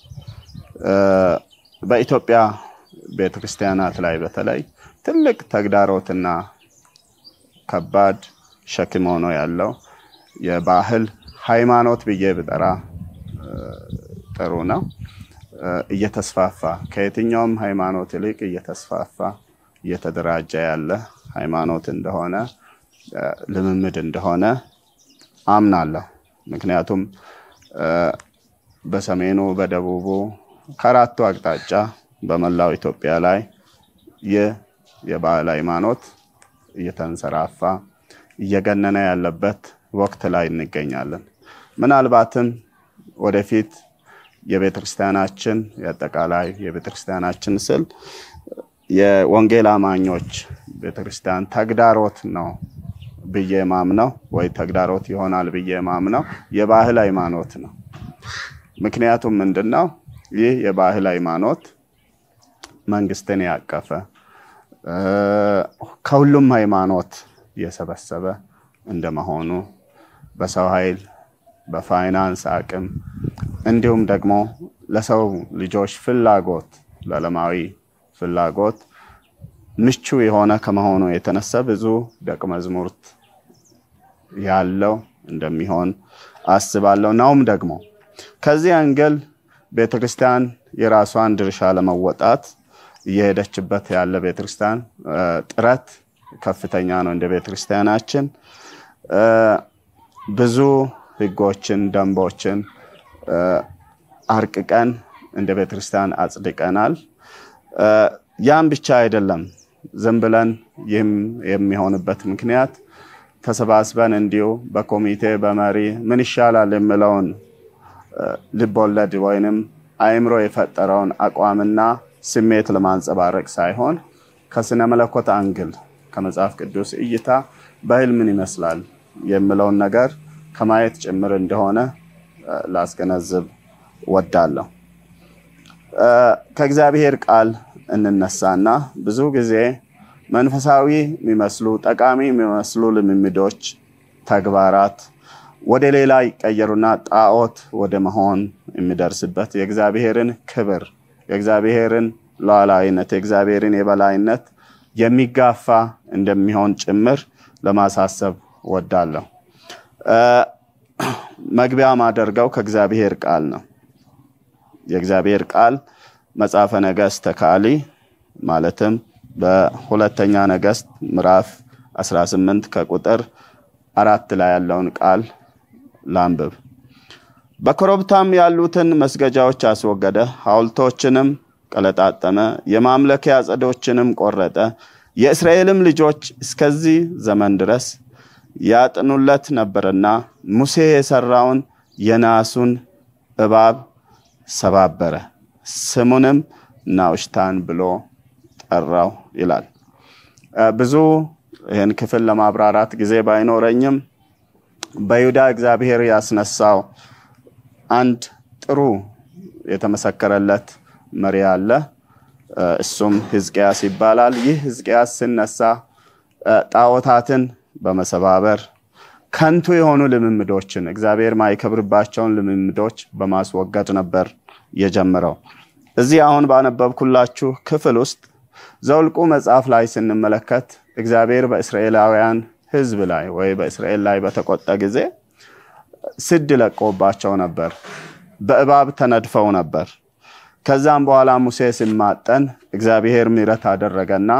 በኢትዮጵያ ቤተክርስቲያናት ላይ በተለይ ትልቅ ተግዳሮትና ከባድ ሸክም ሆኖ ያለው የባህል ሃይማኖት ብዬ ብጠራ ጥሩ ነው። እየተስፋፋ ከየትኛውም ሃይማኖት ይልቅ እየተስፋፋ እየተደራጀ ያለ ሃይማኖት እንደሆነ ልምምድ እንደሆነ አምናለሁ። ምክንያቱም በሰሜኑ በደቡቡ ከአራቱ አቅጣጫ በመላው ኢትዮጵያ ላይ የባህል ሃይማኖት እየተንሰራፋ እየገነነ ያለበት ወቅት ላይ እንገኛለን። ምናልባትም ወደፊት የቤተክርስቲያናችን ያጠቃላይ የቤተክርስቲያናችን ስል የወንጌል አማኞች ቤተክርስቲያን ተግዳሮት ነው ብዬ ማምነው ወይ ተግዳሮት ይሆናል ብዬ ማምነው የባህል ሃይማኖት ነው። ምክንያቱም ምንድነው? ይህ የባህል ሃይማኖት መንግስትን ያቀፈ ከሁሉም ሃይማኖት የሰበሰበ እንደመሆኑ በሰው ኃይል በፋይናንስ አቅም እንዲሁም ደግሞ ለሰው ልጆች ፍላጎት ለዓለማዊ ፍላጎት ምቹ የሆነ ከመሆኑ የተነሳ ብዙ ደቀ መዝሙርት ያለው እንደሚሆን አስባለሁ። ናውም ደግሞ ከዚህ አንግል ቤተክርስቲያን የራሷን ድርሻ ለመወጣት እየሄደችበት ያለ ቤተክርስቲያን ጥረት ከፍተኛ ነው። እንደ ቤተክርስቲያናችን ብዙ ህጎችን ደንቦችን አርቅቀን እንደ ቤተክርስቲያን አጽድቀናል። ያም ብቻ አይደለም። ዝም ብለን የሚሆንበት ምክንያት ተሰባስበን እንዲሁ በኮሚቴ በመሪ ምን ይሻላል የሚለውን ልቦለድ ወይንም አእምሮ የፈጠረውን አቋምና ስሜት ለማንጸባረቅ ሳይሆን ከስነ መለኮት አንግል ከመጽሐፍ ቅዱስ እይታ ባህል ምን ይመስላል የሚለውን ነገር ከማየት ጭምር እንደሆነ ላስገነዝብ ወዳለሁ። ከእግዚአብሔር ቃል እንነሳና ብዙ ጊዜ መንፈሳዊ የሚመስሉ ጠቃሚ የሚመስሉ ልምምዶች ተግባራት ወደ ሌላ ይቀየሩና ጣዖት ወደ መሆን የሚደርስበት የእግዚአብሔርን ክብር የእግዚአብሔርን ሉዓላዊነት የእግዚአብሔርን የበላይነት የሚጋፋ እንደሚሆን ጭምር ለማሳሰብ ወዳለሁ። መግቢያ ማደርገው ከእግዚአብሔር ቃል ነው። የእግዚአብሔር ቃል መጽሐፈ ነገሥት ካልዕ ማለትም በሁለተኛ ነገሥት ምዕራፍ 18 ከቁጥር 4 ላይ ያለውን ቃል ላንብብ። በኮረብታም ያሉትን መስገጃዎች አስወገደ፣ ሐውልቶችንም ቀለጣጠመ፣ የማምለኪያ ዐፀዶችንም ቆረጠ። የእስራኤልም ልጆች እስከዚህ ዘመን ድረስ ያጥኑለት ነበርና ሙሴ የሰራውን የናሱን እባብ ሰባበረ፣ ስሙንም ናውሽታን ብሎ ጠራው ይላል። ብዙ ይህን ክፍል ለማብራራት ጊዜ ባይኖረኝም በይሁዳ እግዚአብሔር ያስነሳው አንድ ጥሩ የተመሰከረለት መሪ አለ። እሱም ሕዝቅያስ ይባላል። ይህ ሕዝቅያስ ሲነሳ ጣዖታትን በመሰባበር ከንቱ የሆኑ ልምምዶችን እግዚአብሔር ማይከብርባቸውን ልምምዶች በማስወገድ ነበር የጀመረው። እዚህ አሁን ባነበብኩላችሁ ክፍል ውስጥ ዘኍልቍ መጽሐፍ ላይ ስንመለከት እግዚአብሔር በእስራኤላውያን ሕዝብ ላይ ወይ በእስራኤል ላይ በተቆጣ ጊዜ ስድ ለቆባቸው ነበር፣ በእባብ ተነድፈው ነበር። ከዛም በኋላ ሙሴ ሲማጠን እግዚአብሔር ምሕረት አደረገና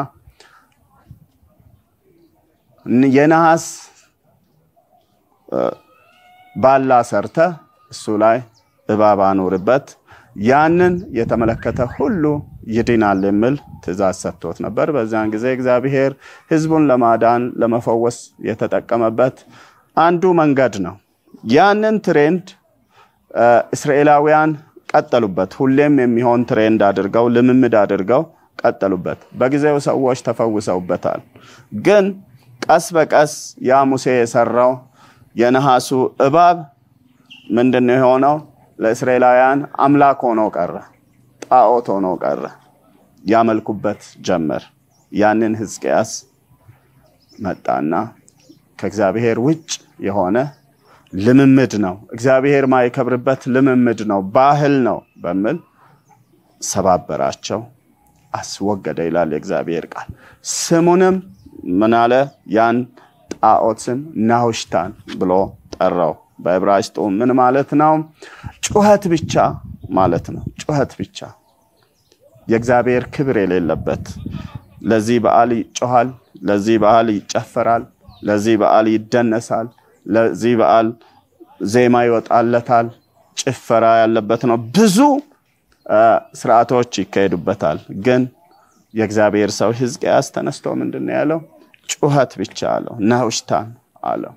የነሐስ ባላ ሰርተ እሱ ላይ እባብ አኑርበት ያንን የተመለከተ ሁሉ ይድናል የሚል ትእዛዝ ሰጥቶት ነበር። በዛን ጊዜ እግዚአብሔር ሕዝቡን ለማዳን ለመፈወስ የተጠቀመበት አንዱ መንገድ ነው። ያንን ትሬንድ እስራኤላውያን ቀጠሉበት። ሁሌም የሚሆን ትሬንድ አድርገው ልምምድ አድርገው ቀጠሉበት። በጊዜው ሰዎች ተፈውሰውበታል። ግን ቀስ በቀስ ያ ሙሴ የሰራው የነሐሱ እባብ ምንድነው የሆነው? ለእስራኤላውያን አምላክ ሆኖ ቀረ፣ ጣዖት ሆኖ ቀረ። ያመልኩበት ጀመር። ያንን ሕዝቅያስ መጣና ከእግዚአብሔር ውጭ የሆነ ልምምድ ነው፣ እግዚአብሔር ማይከብርበት ልምምድ ነው፣ ባህል ነው በሚል ሰባበራቸው፣ አስወገደ ይላል የእግዚአብሔር ቃል። ስሙንም ምን አለ? ያን ጣዖትን ናሁሽታን ብሎ ጠራው። በዕብራይስጡ ምን ማለት ነው? ጩኸት ብቻ ማለት ነው። ጩኸት ብቻ፣ የእግዚአብሔር ክብር የሌለበት። ለዚህ በዓል ይጮሃል፣ ለዚህ በዓል ይጨፈራል፣ ለዚህ በዓል ይደነሳል፣ ለዚህ በዓል ዜማ ይወጣለታል፣ ጭፈራ ያለበት ነው። ብዙ ስርዓቶች ይካሄዱበታል። ግን የእግዚአብሔር ሰው ሕዝቅያስ ተነስቶ ምንድነው ያለው? ጩኸት ብቻ አለው፣ ናሁሽታን አለው።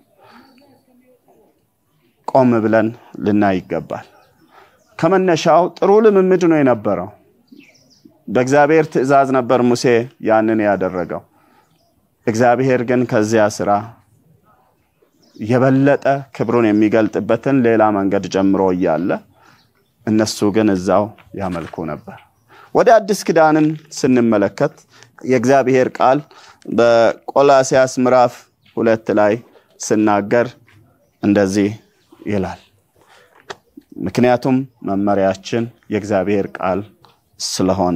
ቆም ብለን ልናይ ይገባል። ከመነሻው ጥሩ ልምምድ ነው የነበረው። በእግዚአብሔር ትእዛዝ ነበር ሙሴ ያንን ያደረገው። እግዚአብሔር ግን ከዚያ ስራ የበለጠ ክብሩን የሚገልጥበትን ሌላ መንገድ ጀምሮ እያለ እነሱ ግን እዛው ያመልኩ ነበር። ወደ አዲስ ኪዳንን ስንመለከት የእግዚአብሔር ቃል በቆላስያስ ምዕራፍ 2 ላይ ሲናገር እንደዚህ ይላል። ምክንያቱም መመሪያችን የእግዚአብሔር ቃል ስለሆነ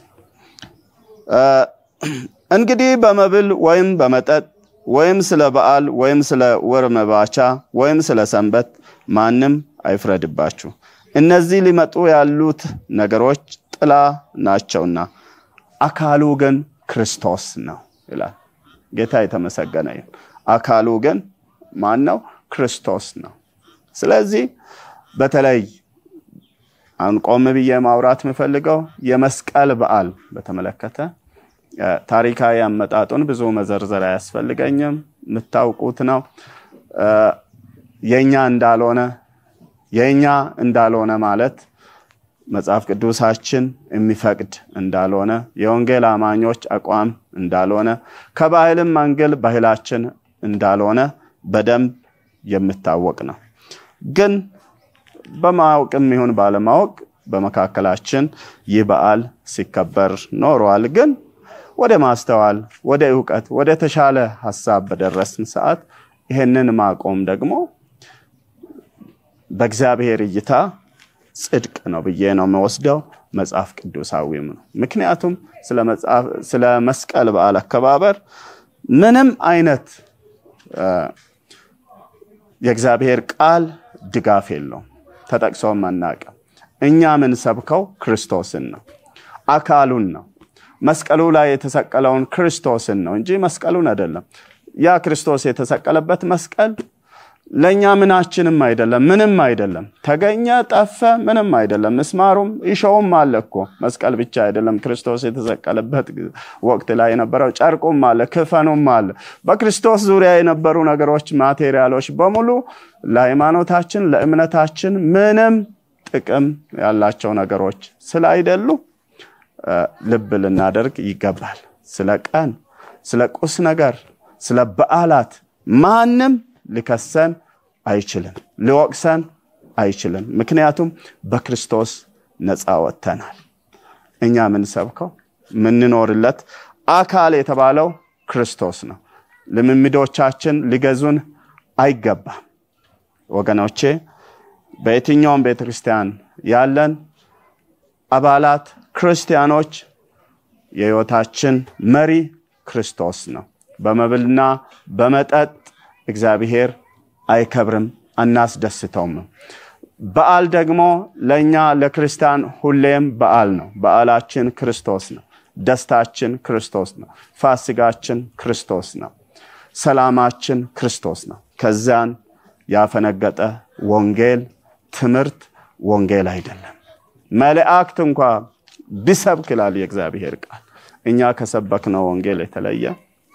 እንግዲህ በመብል ወይም በመጠጥ ወይም ስለ በዓል ወይም ስለ ወር መባቻ ወይም ስለ ሰንበት ማንም አይፍረድባችሁ። እነዚህ ሊመጡ ያሉት ነገሮች ጥላ ናቸውና አካሉ ግን ክርስቶስ ነው ይላል። ጌታ የተመሰገነ ይሁን። አካሉ ግን ማን ነው? ክርስቶስ ነው። ስለዚህ በተለይ አንቆም ብዬ ማውራት የምፈልገው የመስቀል በዓል በተመለከተ ታሪካዊ አመጣጡን ብዙ መዘርዘር አያስፈልገኝም፣ የምታውቁት ነው። የኛ እንዳልሆነ ማለት መጽሐፍ ቅዱሳችን የሚፈቅድ እንዳልሆነ፣ የወንጌል አማኞች አቋም እንዳልሆነ፣ ከባህልም አንግል ባህላችን እንዳልሆነ በደንብ የምታወቅ ነው። ግን በማወቅም ይሁን ባለማወቅ በመካከላችን ይህ በዓል ሲከበር ኖሯል። ግን ወደ ማስተዋል፣ ወደ ዕውቀት፣ ወደ ተሻለ ሐሳብ በደረስን ሰዓት ይሄንን ማቆም ደግሞ በእግዚአብሔር እይታ ጽድቅ ነው ብዬ ነው የምወስደው፣ መጽሐፍ ቅዱሳዊም ነው። ምክንያቱም ስለ መስቀል በዓል አከባበር ምንም አይነት የእግዚአብሔር ቃል ድጋፍ የለውም፣ ተጠቅሶ ማናቀም። እኛ ምን ሰብከው ክርስቶስን ነው፣ አካሉን ነው፣ መስቀሉ ላይ የተሰቀለውን ክርስቶስን ነው እንጂ መስቀሉን አይደለም። ያ ክርስቶስ የተሰቀለበት መስቀል ለኛ ምናችንም አይደለም፣ ምንም አይደለም። ተገኘ ጠፈ ምንም አይደለም። ምስማሩም ይሾውም አለ እኮ መስቀል ብቻ አይደለም። ክርስቶስ የተሰቀለበት ወቅት ላይ የነበረው ጨርቁም አለ፣ ክፈኑም አለ። በክርስቶስ ዙሪያ የነበሩ ነገሮች፣ ማቴሪያሎች በሙሉ ለሃይማኖታችን ለእምነታችን ምንም ጥቅም ያላቸው ነገሮች ስላይደሉ ልብ ልናደርግ ይገባል። ስለ ቀን፣ ስለ ቁስ ነገር፣ ስለ በዓላት ማንም ሊከሰን አይችልም፣ ሊወቅሰን አይችልም። ምክንያቱም በክርስቶስ ነፃ ወጥተናል። እኛ ምን ሰብከው ምንኖርለት አካል የተባለው ክርስቶስ ነው። ልምምዶቻችን ሊገዙን አይገባም። ወገኖቼ በየትኛውም ቤተክርስቲያን ያለን አባላት ክርስቲያኖች የሕይወታችን መሪ ክርስቶስ ነው። በመብልና በመጠጥ እግዚአብሔር አይከብርም፣ አናስደስተውም። በዓል ደግሞ ለኛ ለክርስቲያን ሁሌም በዓል ነው። በዓላችን ክርስቶስ ነው። ደስታችን ክርስቶስ ነው። ፋሲጋችን ክርስቶስ ነው። ሰላማችን ክርስቶስ ነው። ከዛን ያፈነገጠ ወንጌል ትምህርት ወንጌል አይደለም መልአክት እንኳን ቢሰብክ ይላል የእግዚአብሔር ቃል እኛ ከሰበክነው ወንጌል የተለየ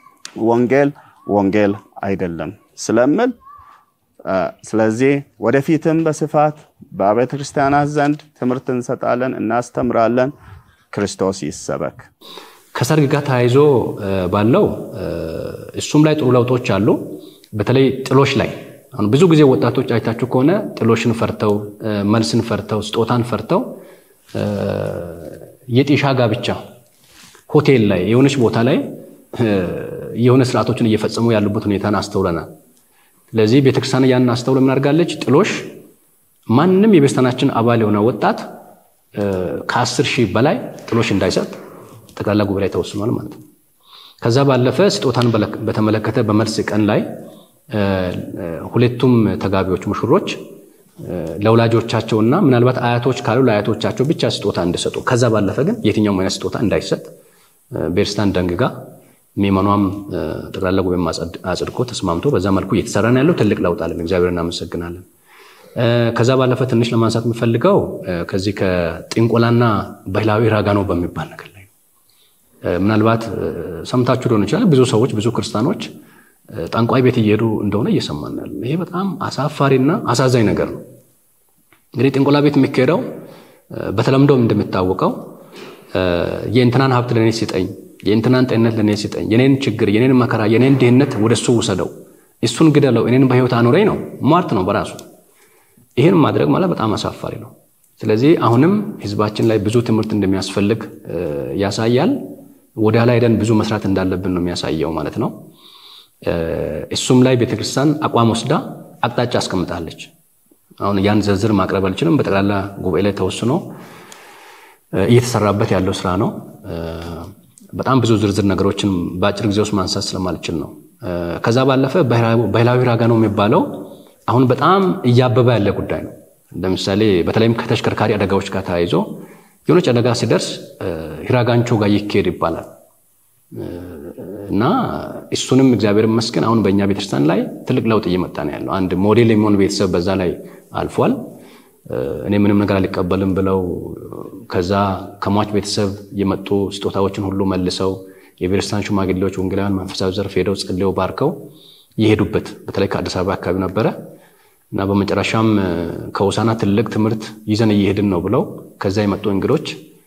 ወንጌል አይደለም ስለምን ስለዚህ ወደፊትም በስፋት በአብያተ ክርስቲያናት ዘንድ ትምህርት እንሰጣለን እናስተምራለን ክርስቶስ ይሰበክ ከሰርግ ጋር ታይዞ ባለው እሱም ላይ ጥሩ ለውጦች አሉ በተለይ ጥሎሽ ላይ አሁን ብዙ ጊዜ ወጣቶች አይታችሁ ከሆነ ጥሎሽን ፈርተው መልስን ፈርተው ስጦታን ፈርተው የጤሻ ጋብቻ ሆቴል ላይ የሆነች ቦታ ላይ የሆነ ስርዓቶችን እየፈጸሙ ያሉበት ሁኔታን አስተውለናል ስለዚህ ቤተክርስቲያን ያን አስተውለ ምን አድርጋለች ጥሎሽ ማንንም የቤተክርስቲያናችን አባል የሆነ ወጣት ከ10,000 በላይ ጥሎሽ እንዳይሰጥ ጠቅላላ ጉባኤ ተወስኗል ማለት ነው ከዛ ባለፈ ስጦታን በተመለከተ በመልስ ቀን ላይ ሁለቱም ተጋቢዎች ሙሽሮች ለወላጆቻቸውና ምናልባት አያቶች ካሉ ለአያቶቻቸው ብቻ ስጦታ እንዲሰጡ ከዛ ባለፈ ግን የትኛውም አይነት ስጦታ እንዳይሰጥ ቤተክርስቲያን ደንግጋ ሚመኗም ጠቅላላ ጉባኤ አጽድቆ ተስማምቶ በዛ መልኩ እየተሰራ ነው ያለው ትልቅ ለውጥ አለ እግዚአብሔርን እናመሰግናለን ከዛ ባለፈ ትንሽ ለማንሳት የምፈልገው ከዚህ ከጥንቆላና ባህላዊ ራጋኖ በሚባል ነገር ላይ ምናልባት ሰምታችሁ ሊሆን ይችላል ብዙ ሰዎች ብዙ ክርስቲያኖች ጠንቋይ ቤት እየሄዱ እንደሆነ እየሰማን ነው ይሄ በጣም አሳፋሪና አሳዛኝ ነገር ነው እንግዲህ ጥንቆላ ቤት የሚካሄደው በተለምዶም እንደምታወቀው የእንትናን ሀብት ለኔ ሲጠኝ የእንትናን ጤንነት ለኔ ሲጠኝ የኔን ችግር የኔን መከራ የኔን ድህነት ወደሱ ወሰደው እሱን ግደለው እኔን በህይወት አኖረኝ ነው ሟርት ነው በራሱ ይሄን ማድረግ ማለት በጣም አሳፋሪ ነው ስለዚህ አሁንም ህዝባችን ላይ ብዙ ትምህርት እንደሚያስፈልግ ያሳያል ወደ ኋላ ሄደን ብዙ መስራት እንዳለብን ነው የሚያሳየው ማለት ነው እሱም ላይ ቤተክርስቲያን አቋም ወስዳ አቅጣጫ አስቀምጣለች አሁን ያን ዝርዝር ማቅረብ አልችልም በጠቅላላ ጉባኤ ላይ ተወስኖ እየተሰራበት ያለው ስራ ነው በጣም ብዙ ዝርዝር ነገሮችን በአጭር ጊዜ ውስጥ ማንሳት ስለማልችል ነው ከዛ ባለፈ ባህላዊ ራጋኖ የሚባለው አሁን በጣም እያበበ ያለ ጉዳይ ነው ለምሳሌ በተለይም ከተሽከርካሪ አደጋዎች ጋር ታይዞ የሆነ አደጋ ሲደርስ ሂራጋንቾ ጋር ይኬድ ይባላል እና እሱንም እግዚአብሔር ይመስገን አሁን በእኛ ቤተክርስቲያን ላይ ትልቅ ለውጥ እየመጣ ነው ያለው አንድ ሞዴል የሚሆን ቤተሰብ በዛ ላይ አልፏል እኔ ምንም ነገር አልቀበልም ብለው ከዛ ከሟች ቤተሰብ የመጡ ስጦታዎችን ሁሉ መልሰው የቤተክርስቲያን ሽማግሌዎች ወንጌላውያን መንፈሳዊ ዘርፍ ሄደው ጸልየው ባርከው የሄዱበት በተለይ ከአዲስ አበባ አካባቢ ነበረ እና በመጨረሻም ከውሳና ትልቅ ትምህርት ይዘን እየሄድን ነው ብለው ከዛ የመጡ እንግዶች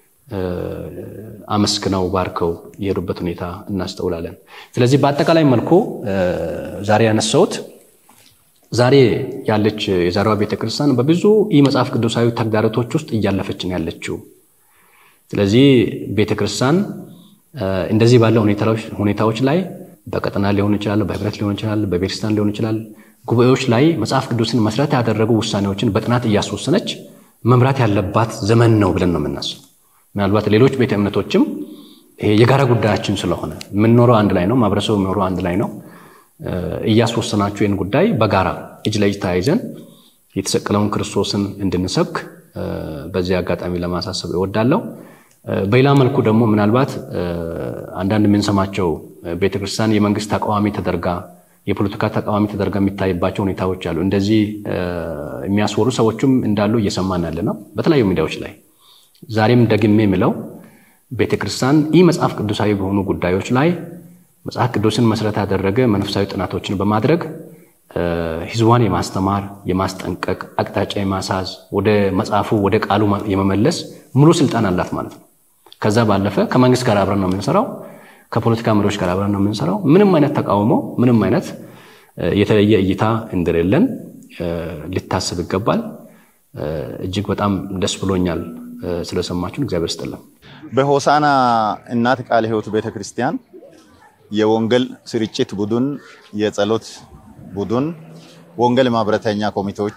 አመስክነው ባርከው የሄዱበት ሁኔታ እናስተውላለን ስለዚህ በአጠቃላይ መልኩ ዛሬ ያነሳውት ዛሬ ያለች የዛሬዋ ቤተክርስቲያን በብዙ የመጽሐፍ ቅዱሳዊ ተግዳሮቶች ውስጥ እያለፈች ነው ያለችው ስለዚህ ቤተክርስቲያን እንደዚህ ባለው ሁኔታዎች ላይ በቀጠና ሊሆን ይችላል በህብረት ሊሆን ይችላል በቤተክርስቲያን ሊሆን ይችላል ጉባኤዎች ላይ መጽሐፍ ቅዱስን መሰረት ያደረጉ ውሳኔዎችን በጥናት እያስወሰነች መምራት ያለባት ዘመን ነው ብለን ነው የምናስበው ምናልባት ሌሎች ቤተ እምነቶችም ይሄ የጋራ ጉዳያችን ስለሆነ ምን ኖሮ አንድ ላይ ነው ማብረሰው ኖሮ አንድ ላይ ነው እያስወሰናችሁ ይሄን ጉዳይ በጋራ እጅ ለእጅ ተያይዘን የተሰቀለውን ክርስቶስን እንድንሰብክ በዚህ አጋጣሚ ለማሳሰብ እወዳለሁ በሌላ መልኩ ደግሞ ምናልባት አንዳንድ ምንሰማቸው ቤተክርስቲያን የመንግስት ተቃዋሚ ተደርጋ የፖለቲካ ተቃዋሚ ተደርጋ የሚታይባቸው ሁኔታዎች አሉ እንደዚህ የሚያስወሩ ሰዎችም እንዳሉ እየሰማን ያለነው በተለያዩ ሚዲያዎች ላይ ዛሬም ደግሜ የምለው ቤተክርስቲያን መጽሐፍ ቅዱሳዊ በሆኑ ጉዳዮች ላይ መጽሐፍ ቅዱስን መሰረት ያደረገ መንፈሳዊ ጥናቶችን በማድረግ ህዝቧን የማስተማር የማስጠንቀቅ አቅጣጫ የማሳዝ ወደ መጽሐፉ ወደ ቃሉ የመመለስ ሙሉ ስልጣን አላት ማለት ነው ከዛ ባለፈ ከመንግስት ጋር አብረን ነው የምንሰራው ከፖለቲካ መሪዎች ጋር አብረን ነው የምንሰራው ምንም አይነት ተቃውሞ ምንም አይነት የተለየ እይታ እንደሌለን ሊታሰብ ይገባል እጅግ በጣም ደስ ብሎኛል ስለሰማችሁን እግዚአብሔር ይስጥልን በሆሳና እናት ቃለ ሕይወት ቤተክርስቲያን የወንጌል ስርጭት ቡድን የጸሎት ቡድን ወንጌል ማብረተኛ ኮሚቴዎች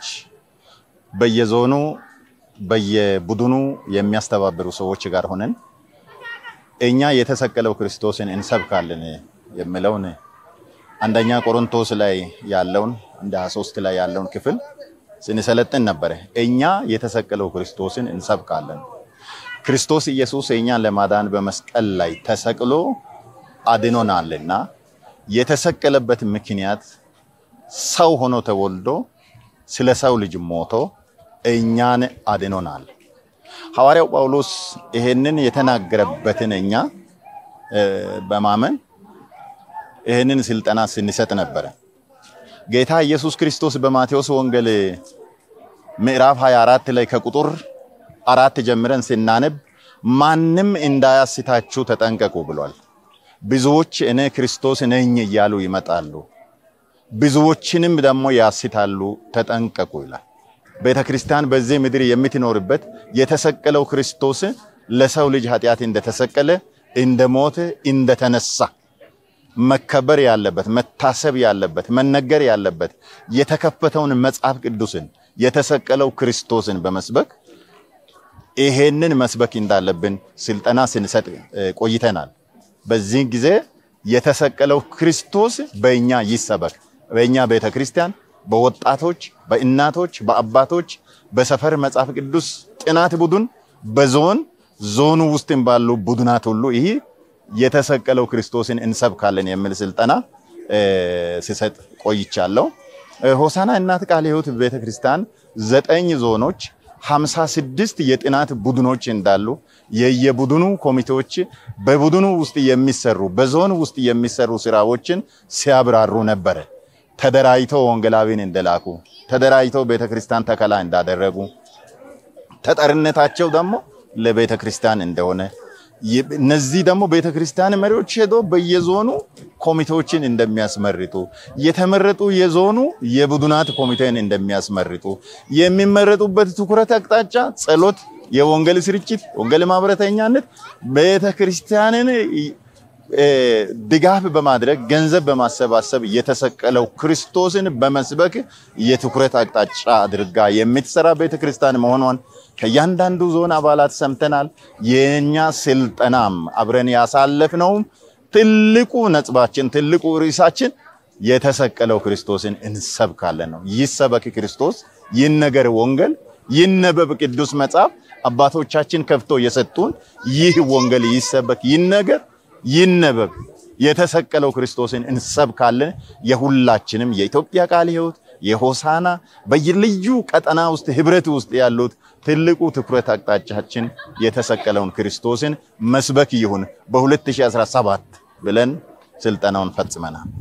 በየዞኑ በየቡድኑ የሚያስተባብሩ ሰዎች ጋር ሆነን እኛ የተሰቀለው ክርስቶስን እንስበካለን የሚለውን አንደኛ ቆሮንቶስ ላይ ያለውን እንደ 23 ላይ ያለውን ክፍል ስንሰለጥን ነበር እኛ የተሰቀለው ክርስቶስን እንስበካለን ክርስቶስ ኢየሱስ እኛን ለማዳን በመስቀል ላይ ተሰቅሎ አድኖናልና የተሰቀለበት ምክንያት ሰው ሆኖ ተወልዶ ስለ ሰው ልጅ ሞቶ እኛን አድኖናል። ሐዋርያው ጳውሎስ ይሄንን የተናገረበትን እኛ በማመን ይሄንን ስልጠና ስንሰጥ ነበር። ጌታ ኢየሱስ ክርስቶስ በማቴዎስ ወንጌል ምዕራፍ 24 ላይ ከቁጥር 4 ጀምረን ስናነብ ማንም እንዳያስታችሁ ተጠንቀቁ ብሏል። ብዙዎች እኔ ክርስቶስ ነኝ እያሉ ይመጣሉ፣ ብዙዎችንም ደግሞ ያስታሉ፣ ተጠንቀቁ ይላል። ቤተክርስቲያን በዚህ ምድር የምትኖርበት የተሰቀለው ክርስቶስ ለሰው ልጅ ኃጢአት እንደተሰቀለ እንደሞተ እንደተነሳ መከበር ያለበት መታሰብ ያለበት መነገር ያለበት የተከፈተውን መጽሐፍ ቅዱስን የተሰቀለው ክርስቶስን በመስበክ ይሄንን መስበክ እንዳለብን ስልጠና ስንሰጥ ቆይተናል። በዚህ ጊዜ የተሰቀለው ክርስቶስ በእኛ ይሰበክ። በእኛ ቤተክርስቲያን በወጣቶች በእናቶች በአባቶች በሰፈር መጽሐፍ ቅዱስ ጥናት ቡድን ዞኑ ውስጥም ባሉ ቡድናት ሁሉ ይሄ የተሰቀለው ክርስቶስን እንሰብካለን የሚል ስልጠና ሲሰጥ ቆይቻለሁ። ሆሳና እናት ቃለ ሕይወት ቤተክርስቲያን 9 ዞኖች 56 የጥናት ቡድኖች እንዳሉ የየቡድኑ ኮሚቴዎች በቡድኑ ውስጥ የሚሰሩ በዞን ውስጥ የሚሰሩ ስራዎችን ሲያብራሩ ነበር። ተደራጅተው ወንጌላዊን እንደላኩ ተደራጅተው ቤተክርስቲያን ተከላ እንዳደረጉ ተጠርነታቸው ደግሞ ለቤተክርስቲያን እንደሆነ እነዚህ ደግሞ ቤተክርስቲያን መሪዎች ሄዶ በየዞኑ ኮሚቴዎችን እንደሚያስመርጡ የተመረጡ የዞኑ የቡድናት ኮሚቴን እንደሚያስመርጡ የሚመረጡበት ትኩረት አቅጣጫ ጸሎት፣ የወንጌል ስርጭት፣ ወንጌል ማብረተኛነት ቤተክርስቲያንን ድጋፍ በማድረግ ገንዘብ በማሰባሰብ የተሰቀለው ክርስቶስን በመስበክ የትኩረት አቅጣጫ አድርጋ የምትሰራ ቤተክርስቲያን መሆኗን ከያንዳንዱ ዞን አባላት ሰምተናል። የኛ ስልጠናም አብረን ያሳለፍነው ትልቁ ነጥባችን ትልቁ ርዕሳችን የተሰቀለው ክርስቶስን እንሰብካለን ነው። ይሰበክ ክርስቶስ፣ ይነገር ወንጌል፣ ይነበብ ቅዱስ መጽሐፍ አባቶቻችን ከፍቶ የሰጡን ይህ ወንጌል ይሰበክ ይነገር ይነበብ የተሰቀለው ክርስቶስን እንሰብካለን። የሁላችንም የኢትዮጵያ ቃለ ሕይወት የሆሳና በየልዩ ቀጠና ውስጥ ህብረት ውስጥ ያሉት ትልቁ ትኩረት አቅጣጫችን የተሰቀለውን ክርስቶስን መስበክ ይሁን በ2017 ብለን ስልጠናውን ፈጽመናል።